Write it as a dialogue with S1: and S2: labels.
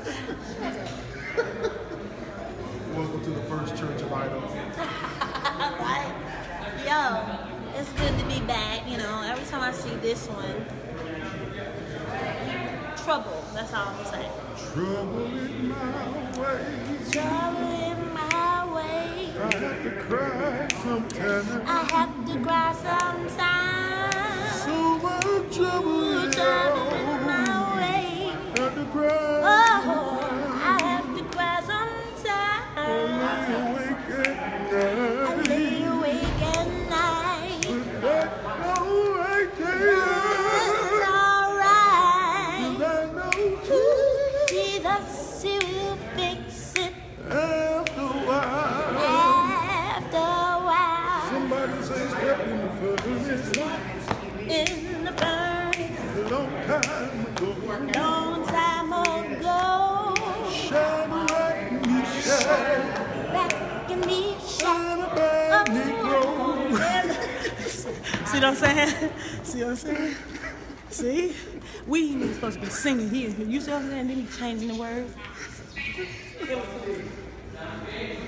S1: Welcome to the first Church of Idols.
S2: Right? Yo, it's good to be back. You know, every time I see this one, trouble. That's all I'm gonna say.
S1: Trouble in my way.
S2: Trouble in my way.
S1: I have to cry sometimes.
S2: I have to cry sometimes.
S1: So much trouble in
S2: my way.
S1: I have to cry.
S2: Oh, I have to cry sometimes.
S1: I lay awake at night.
S2: I lay awake at night.
S1: But that's alright,
S2: It's alright.
S1: I know
S2: Jesus, He will fix it
S1: after a while.
S2: after a while.
S1: Somebody say step in the furnace.
S2: In the furnace,
S1: A long time ago.
S2: long time ago.
S1: Shine right in me, shine.
S2: Back in me,
S1: Shine about Negro.
S3: See what I'm saying? See what I'm saying? See? We ain't supposed to be singing here. You see what I'm saying? Then he changing the words.